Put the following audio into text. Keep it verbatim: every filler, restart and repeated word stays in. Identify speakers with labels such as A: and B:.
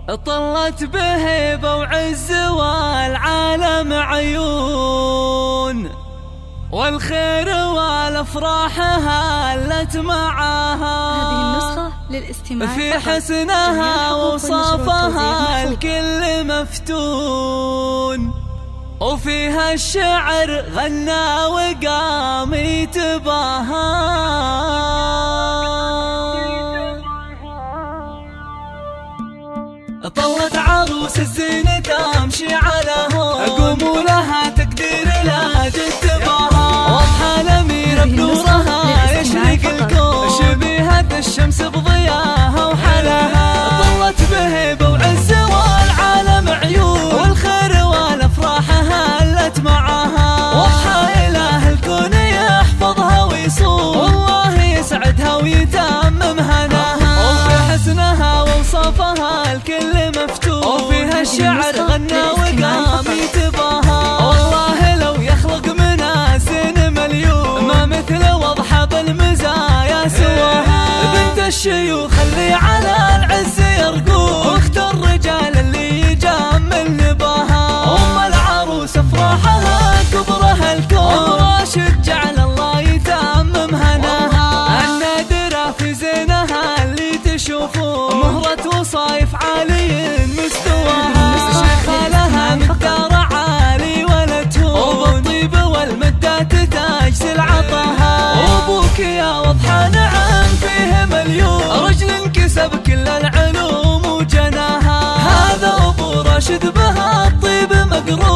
A: طلت بهيبة وعز والعالم عيون، والخير والافراح هلت معاها.
B: هذه النسخة للاستماع
A: في حسنها وصافها الكل مفتون، وفيها الشعر غنى وقام يتباهى. طلت عروس الزينة تمشي على هون، قوموا لها تقدير لا تتباهى. واضحة الأميرة بنورها يشرق الكون، شبيهة الشمس بضياها وحلاها. طلت بهيبة وعز والعالم عيون، والخير والأفراح هلت معاها. واضحة إله الكون يحفظها ويصون، والله يسعدها ويتمم هناها. وفي حسنها ووصافها الكل مفتون، وفيها الشعر غنى وقام يتباهى. والله لو يخلق منازل مليون، ما مثل واضحة بالمزايا سواها. بنت الشيوخ اللي على العز يرقون، واخت الرجال اللي يجمل نباها. ام العروس افراحها كبرها الكون، راشد جعل الله يتمم هناها. النادرة في زينها اللي تشوفون، مهرة وصايف عالي مستواها. شيخة لها مقدار عالي ولا تهون، وبالطيب والمدات تاج عطاها. وابوك يا واضحة نعم فيه مليون، رجل انكسب كل العلوم وجناها. هذا ابو راشد بها الطيب مقرون،